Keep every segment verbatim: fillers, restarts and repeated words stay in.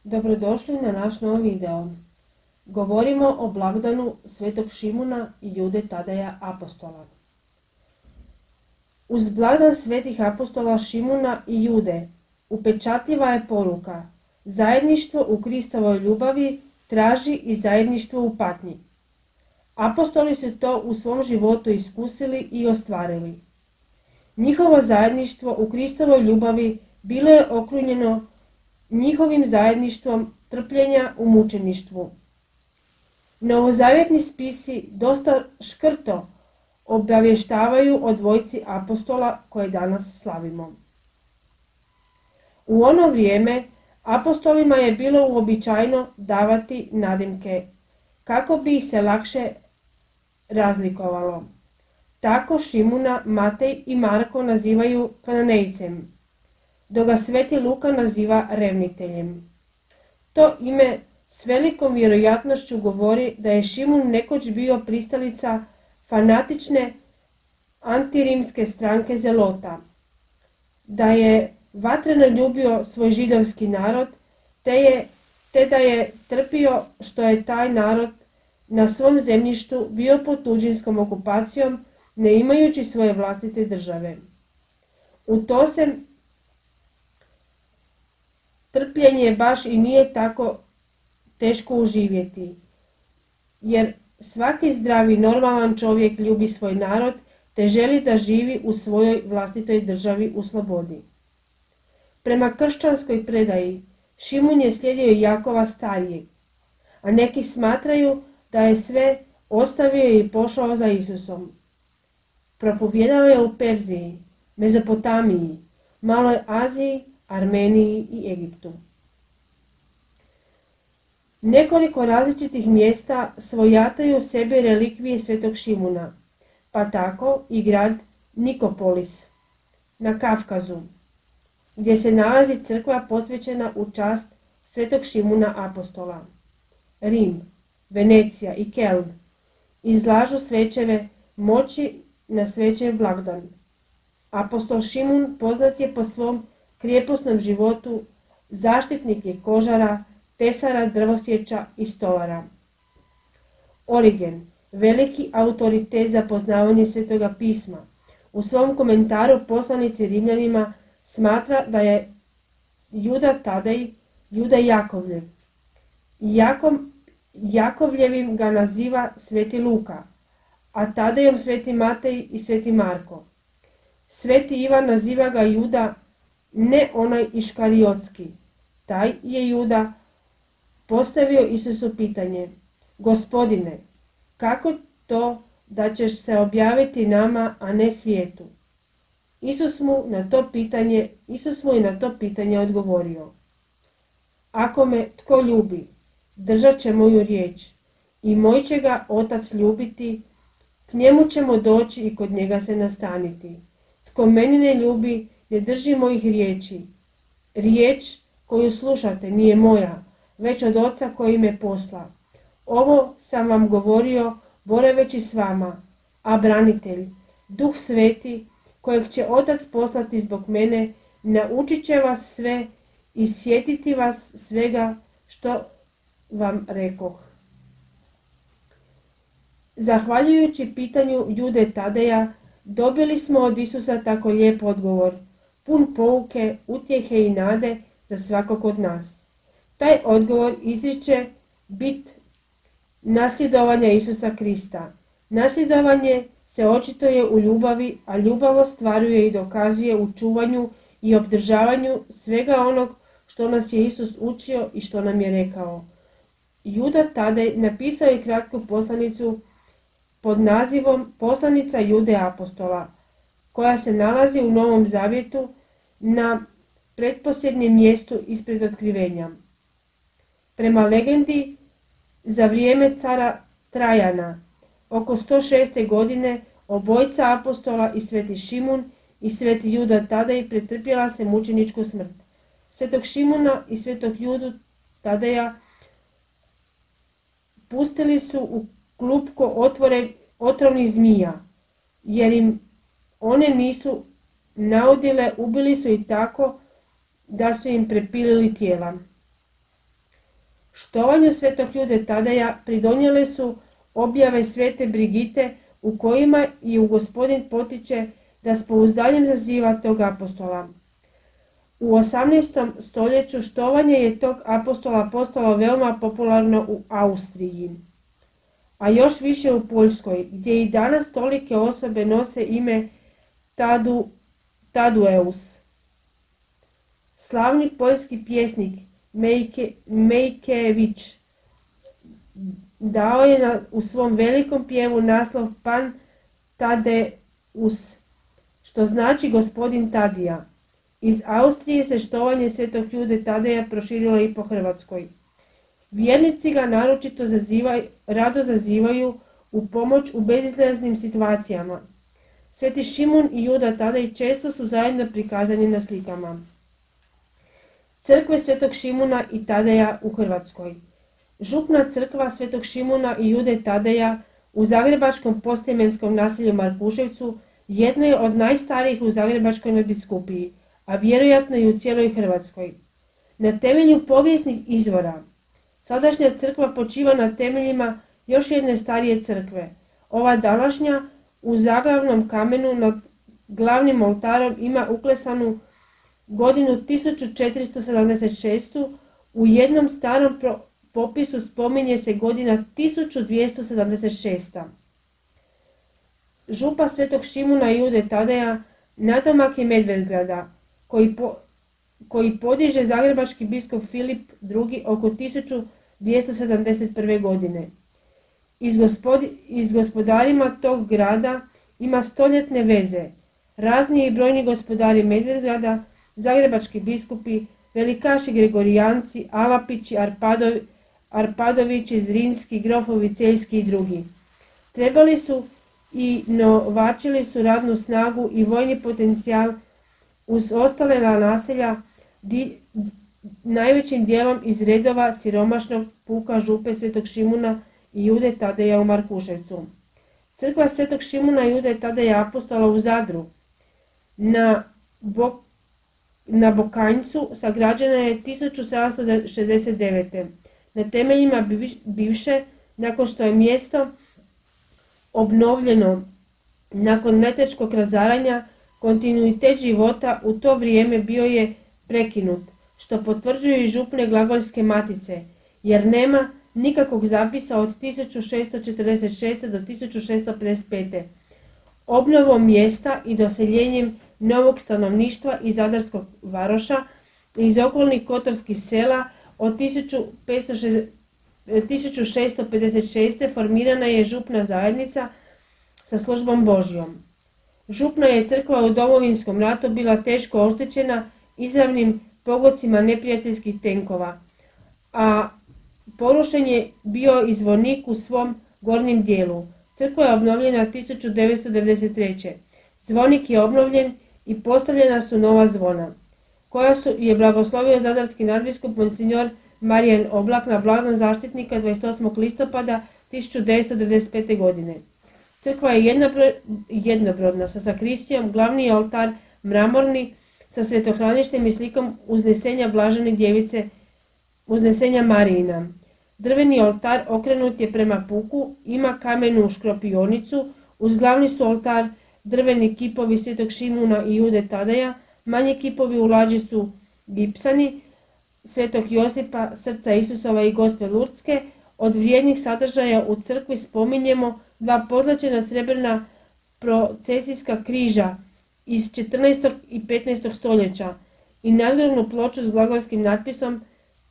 Dobrodošli na naš novi video. Govorimo o blagdanu Svetog Šimuna i Jude Tadeja apostola. Uz blagdan svetih apostola Šimuna i Jude upečatljiva je poruka: zajedništvo u Kristovoj ljubavi traži i zajedništvo u patnji. Apostoli su to u svom životu iskusili i ostvarili. Njihovo zajedništvo u Kristovoj ljubavi bilo je okrunjeno njihovim zajedništvom trpljenja u mučeništvu. Novozavjetni spisi dosta škrto obavještavaju o dvojci apostola koje danas slavimo. U ono vrijeme apostolima je bilo uobičajeno davati nadimke kako bi ih se lakše razlikovalo. Tako Šimuna Matej i Marko nazivaju Kananejcem, dok ga sveti Luka naziva revniteljem. To ime s velikom vjerojatnošću govori da je Šimun nekoć bio pristalica fanatične antirimske stranke Zelota, da je vatreno ljubio svoj židovski narod, te, je, te da je trpio što je taj narod na svom zemljištu bio pod tuđinskom okupacijom, ne imajući svoje vlastite države. U to se trpljenje baš i nije tako teško uživjeti, jer svaki zdravi normalan čovjek ljubi svoj narod te želi da živi u svojoj vlastitoj državi u slobodi. Prema kršćanskoj predaji Šimun je slijedio Jakova starijeg, a neki smatraju da je sve ostavio i pošao za Isusom. Propovjedao je u Perziji, Mezopotamiji, Maloj Aziji, Armeniji i Egiptu. Nekoliko različitih mjesta svojataju sebi relikvije svetog Šimuna, pa tako i grad Nikopolis na Kavkazu, gdje se nalazi crkva posvećena u čast svetog Šimuna apostola. Rim, Venecija i Keln izlažu svećeve moći na svećev blagdan. Apostol Šimun poznat je po svom krijeposnom životu, zaštitnik je kožara, tesara, drvosječa i stolara. Origen, veliki autoritet za poznavanje Svetoga pisma, u svom komentaru poslanici Rimljanima smatra da je Juda Tadej Juda Jakovljev. Jakom, Jakovljevim ga naziva sveti Luka, a Tadejom sveti Matej i sveti Marko. Sveti Ivan naziva ga Juda, ne onaj iškariotski. Taj je Juda postavio Isusu pitanje: Gospodine, kako to da ćeš se objaviti nama, a ne svijetu? Isus mu na to pitanje, Isus mu je na to pitanje odgovorio: Ako me tko ljubi, držat će moju riječ, i moj će ga Otac ljubiti, k njemu ćemo doći i kod njega se nastaniti. Tko meni ne ljubi, ne drži mojih riječi. Riječ koju slušate nije moja, već od Oca koji me posla. Ovo sam vam govorio boraveći s vama, a branitelj, Duh Sveti, kojeg će Otac poslati zbog mene, naučit će vas sve i sjetiti vas svega što vam rekoh. Zahvaljujući pitanju Jude Tadeja, dobili smo od Isusa tako lijep odgovor, pun pouke, utjehe i nade za svakog od nas. Taj odgovor izriče bit nasljedovanja Isusa Krista. Nasljedovanje se očituje u ljubavi, a ljubav ostvaruje i dokazuje u čuvanju i obdržavanju svega onog što nas je Isus učio i što nam je rekao. Juda Tadej napisao je kratku poslanicu pod nazivom Poslanica Jude apostola, koja se nalazi u Novom Zavjetu na pretposljednjem mjestu ispred otkrivenja. Prema legendi, za vrijeme cara Trajana, oko sto šeste. godine, obojica apostola i sveti Šimun i sveti Juda Tadej pretrpjela se mučeničku smrt. Svetog Šimuna i svetog Judu Tadeja pustili su u klupko otvore otrovnih zmija, jer im one nisu naudile, ubili su ih tako da su im prepilili tijela. Štovanju svetog Jude Tadeja pridonijele su objave svete Brigite u kojima ju Gospodin potiče da s pouzdanjem zaziva tog apostola. U osamnaestom stoljeću štovanje je tog apostola postalo veoma popularno u Austriji, a još više u Poljskoj, gdje i danas tolike osobe nose ime Tadu, Tadeus. Slavni poljski pjesnik Mejke, Mejkević dao je na, u svom velikom pjevu naslov Pan Tadeus, što znači gospodin Tadija. Iz Austrije se štovanje svetog Jude Tadeja proširilo i po Hrvatskoj. Vjernici ga naročito zazivaju, rado zazivaju u pomoć u bezizlaznim situacijama. Sveti Šimun i Juda Tadej često su zajedno prikazani na slikama. Crkve svetog Šimuna i Tadeja u Hrvatskoj. Župna crkva svetog Šimuna i Jude Tadeja u zagrebačkom posljemenskom naselju Markuševcu jedna je od najstarijih u Zagrebačkoj nadbiskupiji, a vjerojatno i u cijeloj Hrvatskoj. Na temelju povijesnih izvora, sadašnja crkva počiva na temeljima još jedne starije crkve. Ova današnja u zaglavnom kamenu nad glavnim oltarom ima uklesanu godinu tisuću četiristo sedamdeset šestu. U jednom starom popisu spominje se godina tisuću dvjesto sedamdeset šesta. Župa svetog Šimuna i Jude Tadeja nadomak je Medvedgrada, koji, po, koji podiže zagrebački biskup Filip drugi. oko tisuću dvjesto sedamdeset prve. godine. Iz, gospodi, iz gospodarima tog grada ima stoljetne veze. Razni i brojni gospodari Medvedgrada, zagrebački biskupi, velikaši Gregorijanci, Alapići, Arpadovi, Arpadovići, Zrinski, Grofovi, Celjski i drugi. Trebali su i novačili su radnu snagu i vojni potencijal uz ostale naselja, di, najvećim dijelom iz redova siromašnog puka župe svetog Šimuna i Jude Tadeja u Markuševcu. Crkva svetog Šimuna i Jude Tadeja apostola u Zadru na, Bok, na Bokanjcu sagrađena je tisuću sedamsto šezdeset devete. Na temeljima bivše, nakon što je mjesto obnovljeno nakon metečkog razaranja, kontinuitet života u to vrijeme bio je prekinut, što potvrđuju i župne glagoljske matice, jer nema nikakvog zapisa od tisuću šesto četrdeset šeste. do tisuću šesto pedeset pete. Obnovom mjesta i doseljenjem novog stanovništva iz Zadarskog varoša i iz okolnih kotorskih sela od tisuću šesto pedeset šeste. formirana je župna zajednica sa službom Božjom. Župna je crkva u Domovinskom ratu bila teško oštećena izravnim pogodcima neprijateljskih tenkova, a porušen je bio i zvonik u svom gornjem dijelu. Crkva je obnovljena tisuću devetsto devedeset treće. Zvonik je obnovljen i postavljena su nova zvona, koja su je blagoslovio zadarski nadbiskup Monsignor Marijan Oblak na blagdan zaštitnika dvadeset osmog listopada tisuću devetsto devedeset pete. godine. Crkva je jednobrodna sa sakristijom, glavni je oltar mramorni sa svetohraništem i slikom uznesenja Blažene djevice, uznesenja Marijina. Drveni oltar okrenut je prema puku, ima kamenu škropionicu, uz glavni su oltar drveni kipovi svetog Šimuna i Jude Tadeja, manji kipovi u lađi su gipsani, svetog Josipa, srca Isusova i Gospe Lurdske. Od vrijednih sadržaja u crkvi spominjemo dva pozlaćena srebrna procesijska križa iz četrnaestog i petnaestog stoljeća i nadgrobnu ploču s glagolskim natpisom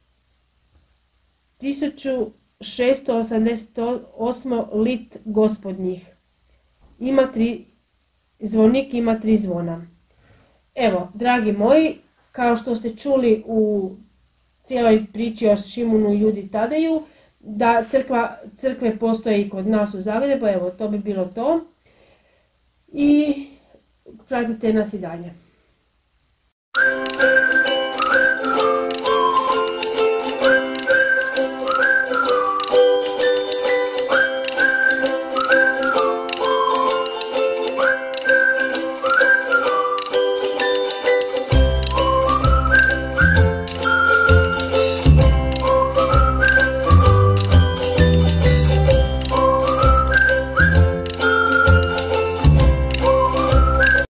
tisuću šesto osamdeset osam. lit gospodnjih. Ima tri, zvonik ima tri zvona. Evo, dragi moji, kao što ste čuli u cijeloj priči o Šimunu i Judi Tadeju, da crkva, crkve postoje i kod nas u Zagrebu, evo to bi bilo to. I pratite nas i dalje.